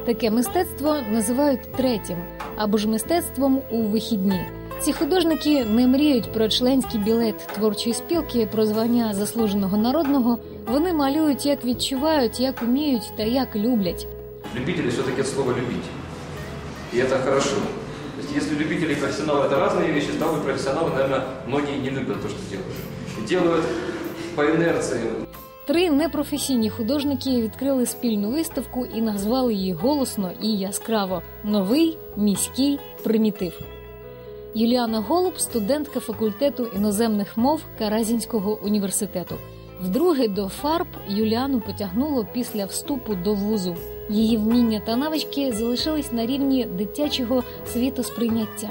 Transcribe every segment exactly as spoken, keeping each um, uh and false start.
Таке мистецтво називають третім, або ж мистецтвом у вихідні. Ці художники не мріють про членський білет творчої спілки, про звання заслуженого народного. Вони малюють, як відчувають, як уміють та як люблять. Любители все-таки от слова «любить». И это хорошо. То есть, если любители и профессионалы – это разные вещи, то профессионалы, наверное, многие не любят то, что делают. И делают по инерции. Три непрофесійні художники відкрили спільну виставку і назвали її голосно і яскраво «Новий міський примітив». Юліана Голуб – студентка факультету іноземних мов Каразінського університету. Вдруге до фарб Юліану потягнуло після вступу до вузу. Її вміння та навички залишились на рівні дитячого світосприйняття.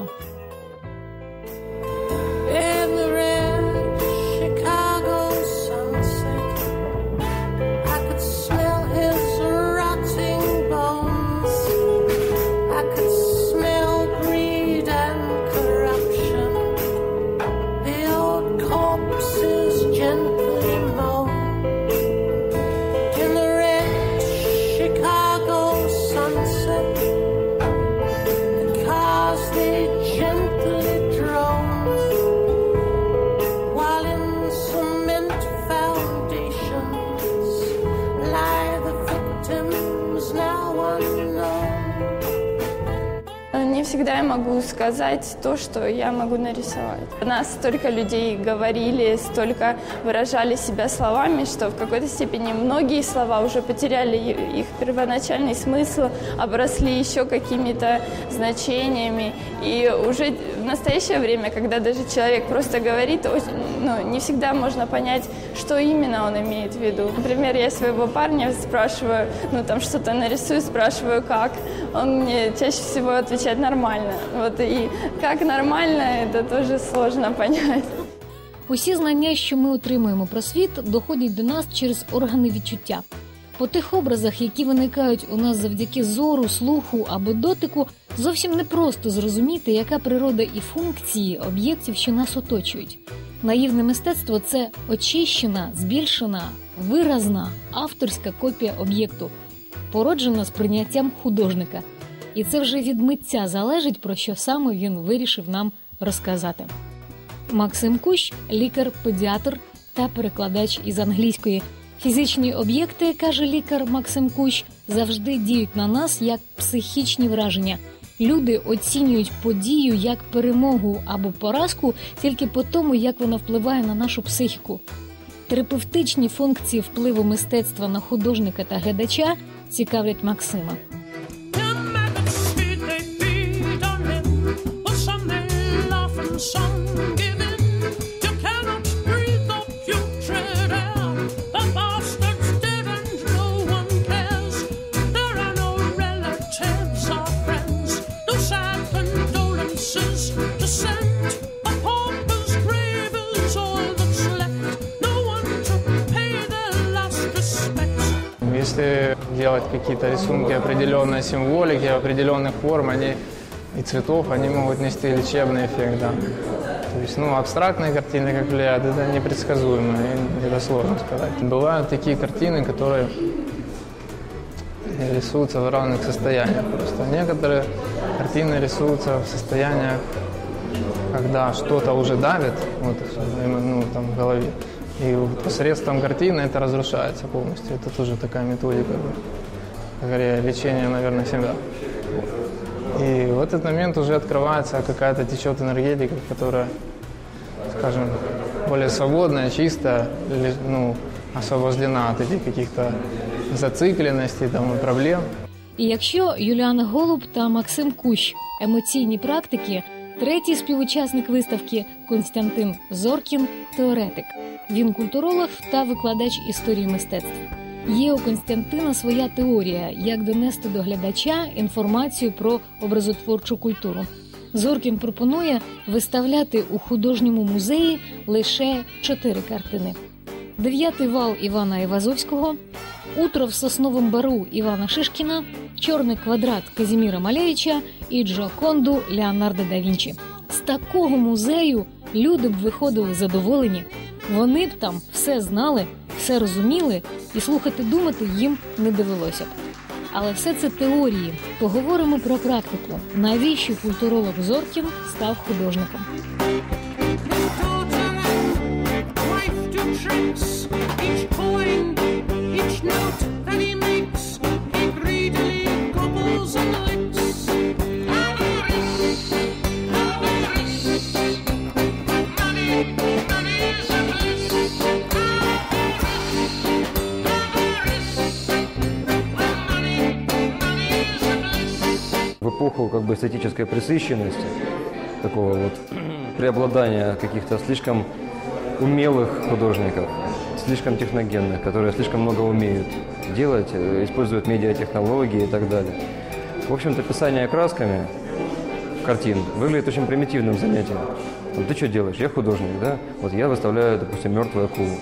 Не всегда я могу сказать то, что я могу нарисовать. У нас столько людей говорили, столько выражали себя словами, что в какой-то степени многие слова уже потеряли их первоначальный смысл, обросли еще какими-то значениями. И уже в настоящее время, когда даже человек просто говорит, ну, не всегда можно понять, что именно он имеет в виду. Например, я своего парня спрашиваю, ну там что-то нарисую, спрашиваю, как. Он мне чаще всего отвечает нормально. Вот, и как нормально, это тоже сложно понять. Усі знання, що ми отримуємо про світ, доходять до нас через органи відчуття. По тих образах, які виникають у нас завдяки зору, слуху або дотику, зовсім непросто зрозуміти, яка природа і функції об'єктів, що нас оточують. Наївне мистецтво – це очищена, збільшена, виразна, авторська копія об'єкту, породжена сприйняттям художника. І це вже від митця залежить, про що саме він вирішив нам розказати. Максим Кущ – лікар-педіатр та перекладач із англійської. Фізичні об'єкти, каже лікар Максим Кущ, завжди діють на нас як психічні враження. Люди оцінюють подію як перемогу або поразку тільки по тому, як вона впливає на нашу психіку. Терапевтичні функції впливу мистецтва на художника та глядача цікавлять Максима. Если делать какие-то рисунки определенной символики, определенных форм они, и цветов, они могут нести лечебный эффект. Да. То есть, ну, абстрактные картины, как влияют, это непредсказуемо, и это сложно сказать. Бывают такие картины, которые рисуются в разных состояниях. Просто некоторые картины рисуются в состояниях, когда что-то уже давит, вот, ну, там, в голове. И посредством картины это разрушается полностью. Это тоже такая методика, как говоря, лечения, наверное, себя. И в этот момент уже открывается какая-то течет энергетика, которая, скажем, более свободная, чистая, ну, освобождена от этих каких-то зацикленностей там, и проблем. І якщо Юліана Голуб та Максим Кущ – емоційні практики, третій співучасник виставки Костянтин Зоркін – теоретик. Він культуролог та викладач історії мистецтв. Є у Костянтина своя теорія, як донести до глядача інформацію про образотворчу культуру. Зоркін пропонує виставляти у художньому музеї лише чотири картини. «Дев'ятий вал» Івана Івазовського, «Утро в сосновому бару» Івана Шишкіна, «Чорний квадрат» Казіміра Малевича і «Джоконду» Леонардо да Вінчі. З такого музею люди б виходили задоволені. Вони б там все знали, все розуміли, і слухати, думати їм не довелося б. Але все це теорії. Поговоримо про практику. Навіщо культуролог Зоркін став художником? В эпоху как бы эстетической пресыщенности, такого вот преобладания каких-то слишком умелых художников, слишком техногенных, которые слишком много умеют делать, используют медиатехнологии и так далее. В общем-то, писание красками картин выглядит очень примитивным занятием. Вот ты что делаешь? Я художник, да? Вот я выставляю, допустим, мертвую акулу.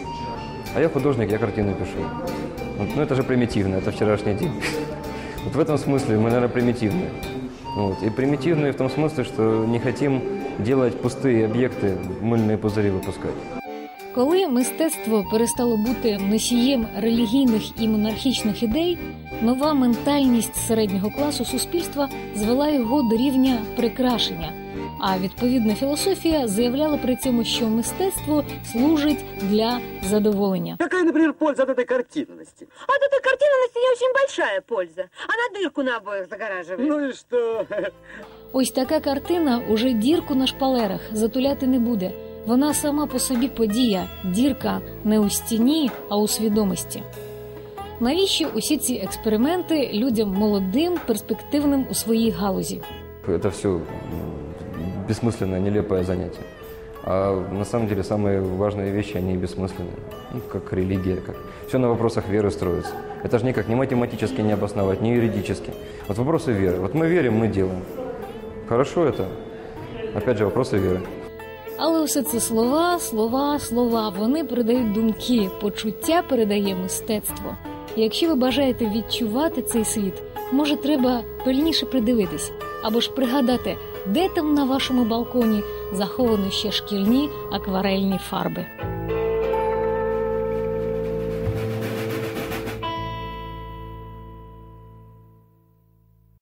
А я художник, я картины пишу. Вот, ну это же примитивно, это вчерашний день. Вот в этом смысле мы, наверное, примитивные. Вот. И примитивные в том смысле, что не хотим делать пустые объекты, мыльные пузыри выпускать. Коли мистецтво перестало бути носієм релігійних і монархічних ідей, нова ментальність середнього класу суспільства звела його до рівня прикрашення. А відповідна філософія заявляла при цьому, що мистецтво служить для задоволення. Какая, например, польза от этой картинности? От этой картинности не очень большая польза. Она дырку на обоях загораживает. Ну и что? Ось така картина уже дірку на шпалерах затуляти не буде. Вона сама по собі подія, дірка не у стіні, а у свідомості. Навіщо усі ці експерименти людям молодим, перспективним у своїй галузі? Это все бессмысленное, нелепое занятие. А на самом деле самые важные вещи, они бессмысленные. Ну, как религия, как... Все на вопросах веры строится. Это же никак ни математически не обосновать, ни юридически. Вот вопросы веры. Вот мы верим, мы делаем. Хорошо это? Опять же, вопросы веры. Але усе це слова, слова, слова. Вони передають думки, почуття передає мистецтво. І якщо ви бажаєте відчувати цей світ, може треба пильніше придивитись, або ж пригадати, де там на вашому балконі заховані ще шкільні акварельні фарби.